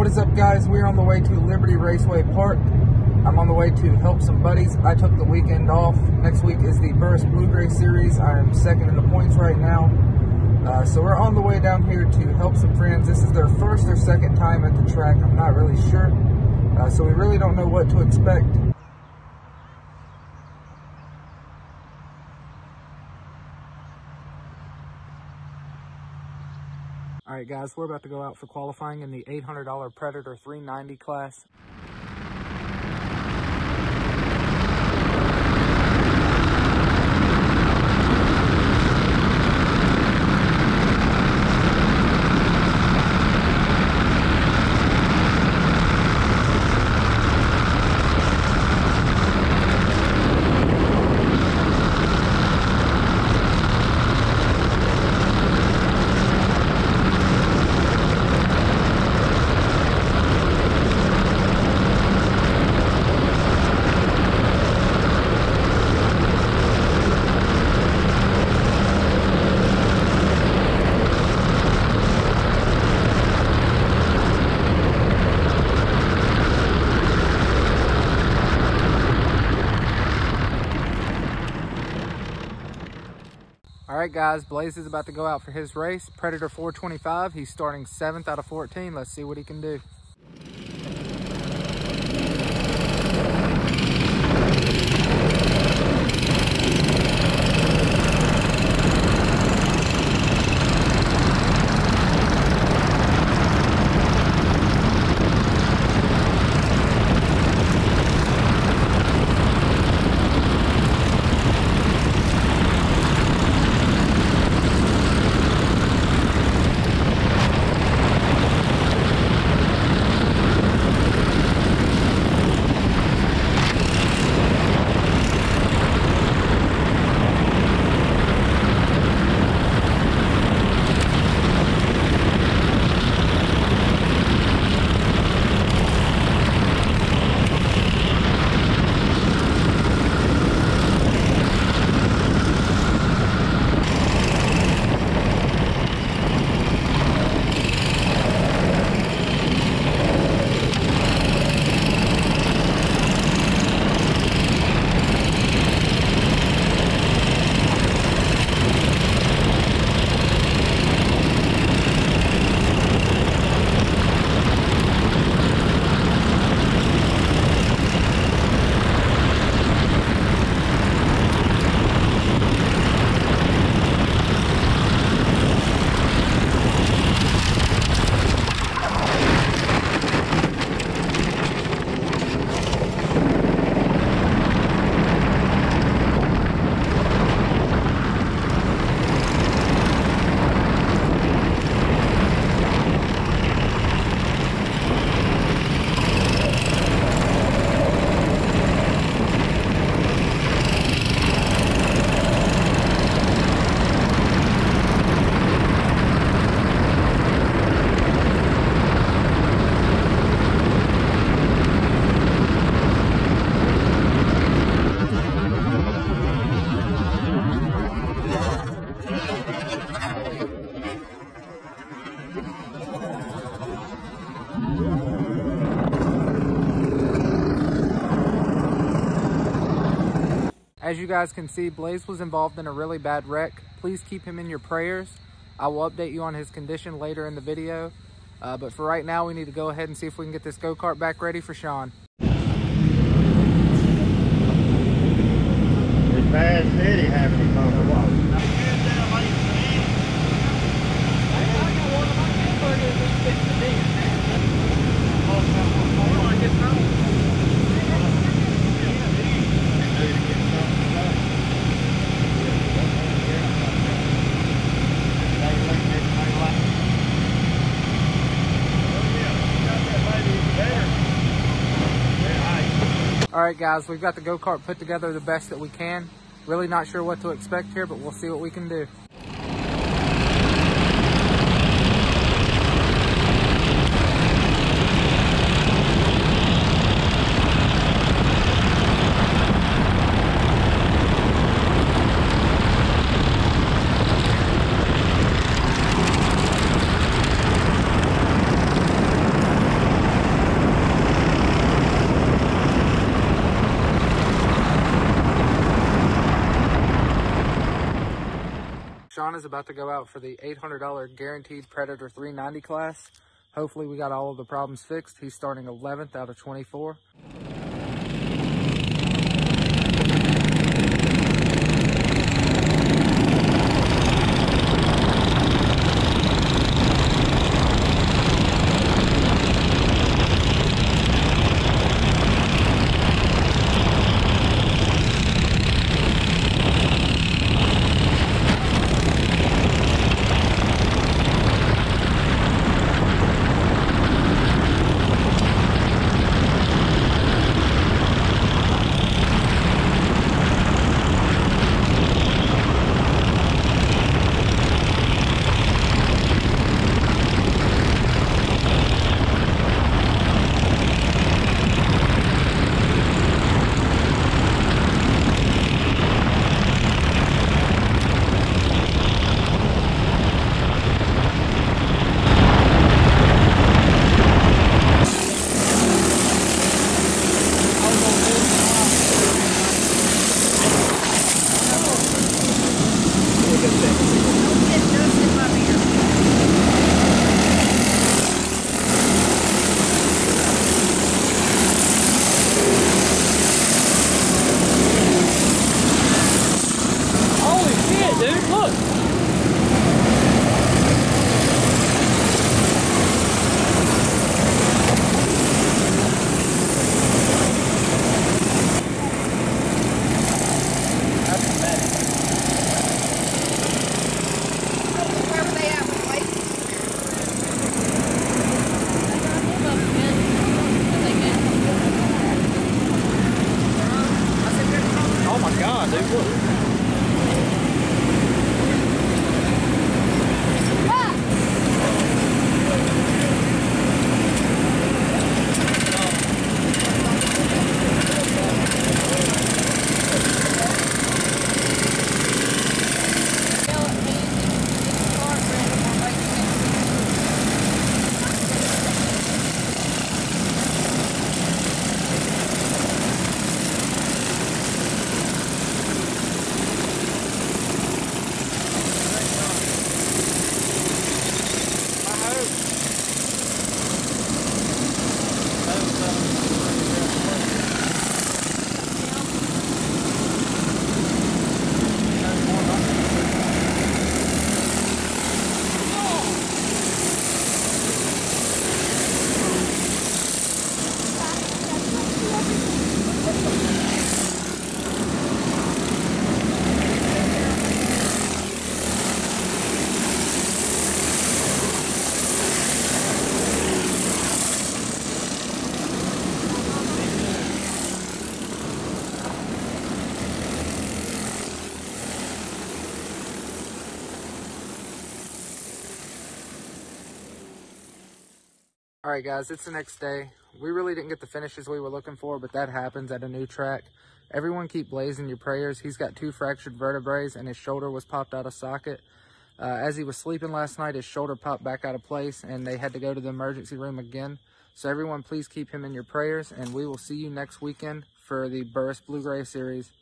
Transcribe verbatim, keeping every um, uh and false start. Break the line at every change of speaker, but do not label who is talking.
What is up, guys? We're on the way to Liberty Raceway Park. I'm on the way to help some buddies. I took the weekend off. Next week is the Burris Blue Gray Series. I am second in the points right now. Uh, so we're on the way down here to help some friends. This is their first or second time at the track. I'm not really sure. Uh, so we really don't know what to expect. All right, guys, we're about to go out for qualifying in the eight hundred dollar Predator three ninety class. All right, guys, Blaze is about to go out for his race. Predator four twenty-five. He's starting seventh out of fourteen. Let's see what he can do. As you guys can see, Blaze was involved in a really bad wreck. Please keep him in your prayers. I will update you on his condition later in the video. Uh, but for right now, we need to go ahead and see if we can get this go-kart back ready for Sean.
This bad city happening on the wall.
All right, guys, we've got the go-kart put together the best that we can. Really not sure what to expect here, but we'll see what we can do. is about to go out for the eight hundred dollar guaranteed Predator three ninety class. Hopefully we got all of the problems fixed. He's starting eleventh out of twenty-four. All right, guys, it's the next day. We really didn't get the finishes we were looking for, but that happens at a new track. Everyone keep blazing your prayers. He's got two fractured vertebrae, and his shoulder was popped out of socket. Uh, as he was sleeping last night, his shoulder popped back out of place, and they had to go to the emergency room again. So everyone, please keep him in your prayers, and we will see you next weekend for the Burris Blue Gray Series.